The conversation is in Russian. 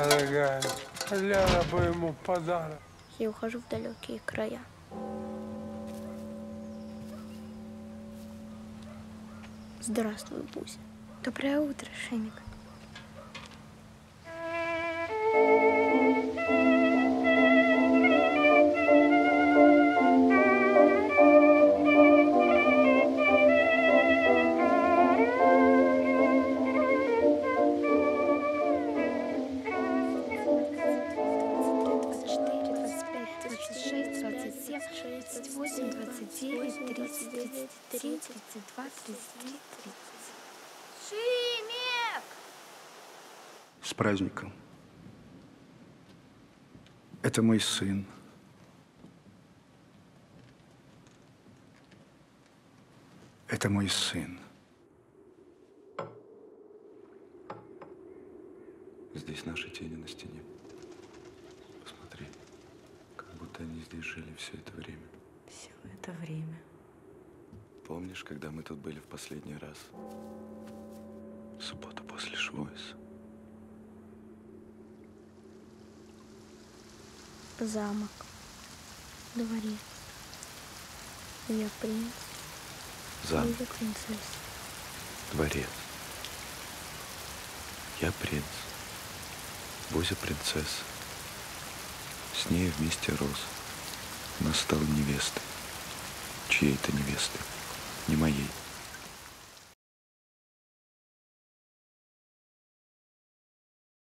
дорогая, Ляна бы ему подарок. Я ухожу в далекие края. Здравствуй, Буся. Доброе утро, Шемик. Шимик! С праздником. Это мой сын. Это мой сын. Здесь наши тени на стене. Посмотри, как будто они здесь жили все это время. Все это время. Помнишь, когда мы тут были в последний раз? Суббота после Швойса. Замок. Дворец. Я принц. Замок. Я принцесса. Дворец. Я принц. Бузя принцесса. С ней вместе рос. Она стала невестой. Чьей-то невестой. Не моей.